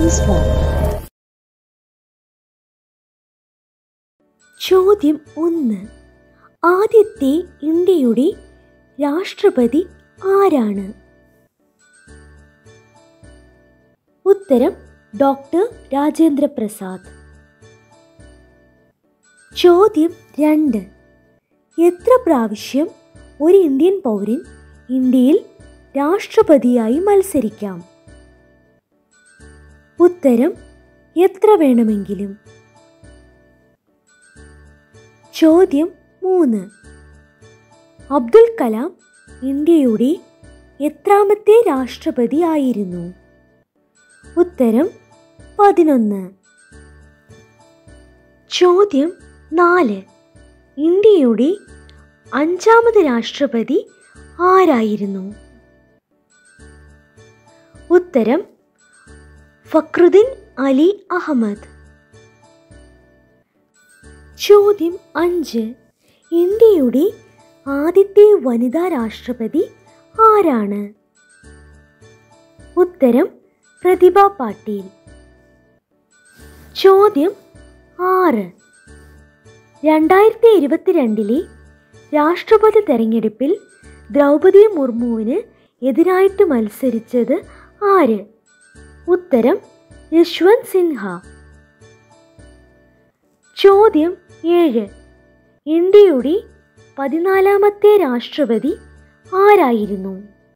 Choose 1. ചോദ്യം 1. ആദ്യത്തെ ഇന്ത്യയുടെ രാഷ്ട്രപതി ആരാണ്? ഉത്തരം ഡോക്ടർ രാജേന്ദ്ര പ്രസാദ്. ചോദ്യം 2. എത്ര പ്രാവശ്യം ഒരു ഇന്ത്യൻ പൗരൻ ഇന്ത്യയിൽ രാഷ്ട്രപതിയായി മത്സരിക്കാം? ഉത്തരം എത്ര വേണമെങ്കിലും. ചോദ്യം 3. അബ്ദുൽ കലാം ഇന്ത്യയുടെ എത്രാമത്തെ രാഷ്ട്രപതി ആയിരുന്നു? ഉത്തരം 11. ചോദ്യം 4. ഇന്ത്യയുടെ 5ാമത് രാഷ്ട്രപതി ആരായിരുന്നു? ഉത്തരം ഫക്രുദ്ദീൻ അലി അഹമ്മദ്. ചോദ്യം 5. ഇന്ത്യയുടെ ആദ്യത്തെ വനിതാ രാഷ്ട്രപതി ആരാണ്? ഉത്തരം പ്രതിഭ പാട്ടീൽ. ചോദ്യം 6. 2022 രാഷ്ട്രപതി തെരഞ്ഞെടുപ്പിൽ ദ്രൗപദി മുർമുവിന് എതിരായിട്ട് മത്സരിച്ചത് ആര്? ഉത്തരം യശ്വന്ത് സിൻഹ. ചോദ്യം 7. ഇന്ത്യയുടെ 14ാമത്തെ രാഷ്ട്രപതി ആരായിരുന്നു?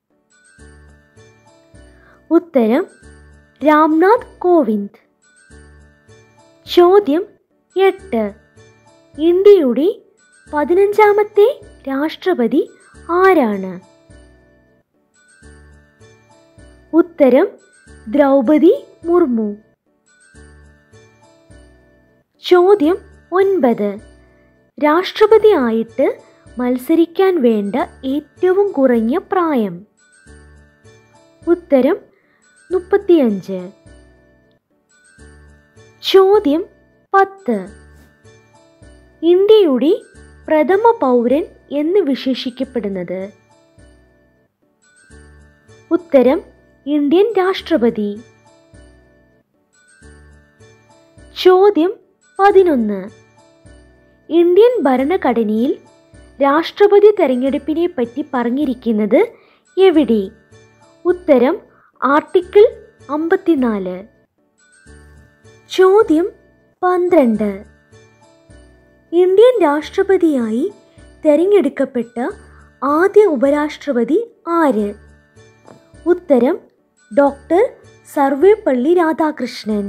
ഉത്തരം രാംനാഥ് കോവിന്ദ്. ചോദ്യം 8. ഇന്ത്യയുടെ 15ാമത്തെ രാഷ്ട്രപതി ആരാണ്? ഉത്തരം ദ്രൗപദി മുർമു. ചോദ്യം 9. രാഷ്ട്രപതി ആയിട്ട് മത്സരിക്കാൻ വേണ്ട ഏറ്റവും കുറഞ്ഞ പ്രായം? ഉത്തരം 35. ചോദ്യം 10. ഇന്ത്യയുടെ പ്രഥമ പൗരൻ എന്ന് വിശേഷിക്കപ്പെടുന്നത്? ഉത്തരം ഇന്ത്യൻ രാഷ്ട്രപതി. ചോദ്യം 11. ഇന്ത്യൻ ഭരണഘടനയിൽ രാഷ്ട്രപതി തെരഞ്ഞെടുപ്പിനെ പറ്റി പറഞ്ഞിരിക്കുന്നത് എവിടെ? ഉത്തരം ആർട്ടിക്കിൾ 54. ചോദ്യം 12. ഇന്ത്യൻ രാഷ്ട്രപതിയായി തെരഞ്ഞെടുക്കപ്പെട്ട ആദ്യ ഉപരാഷ്ട്രപതി ആര്? ഉത്തരം ഡോക്ടർ സർവേപ്പള്ളി രാധാകൃഷ്ണൻ.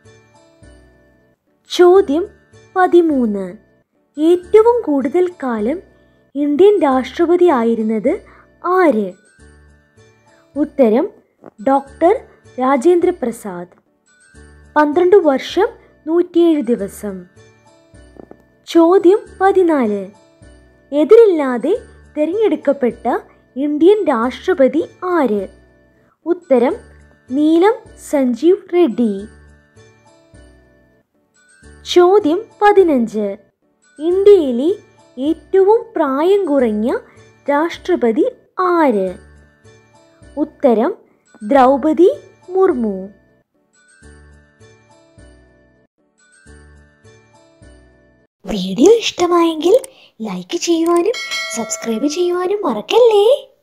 ചോദ്യം 13. ഏറ്റവും കൂടുതൽ കാലം ഇന്ത്യൻ രാഷ്ട്രപതി ആയിരുന്നത് ആര്? ഉത്തരം ഡോക്ടർ രാജേന്ദ്ര പ്രസാദ്. 12 വർഷം 107 ദിവസം. ചോദ്യം 14. എതിരില്ലാതെ തിരഞ്ഞെടുക്കപ്പെട്ട ഇന്ത്യൻ രാഷ്ട്രപതി ആര്? ഉത്തരം നീലം സഞ്ജീവ് റെഡ്ഡി. ചോദ്യം 15. ഇന്ത്യയിലെ ഏറ്റവും പ്രായം കുറഞ്ഞ രാഷ്ട്രപതി ആര്? ഉത്തരം ദ്രൗപദി മുർമു. വീഡിയോ ഇഷ്ടമായെങ്കിൽ ലൈക്ക് ചെയ്യുവാനും സബ്സ്ക്രൈബ് ചെയ്യുവാനും മറക്കല്ലേ.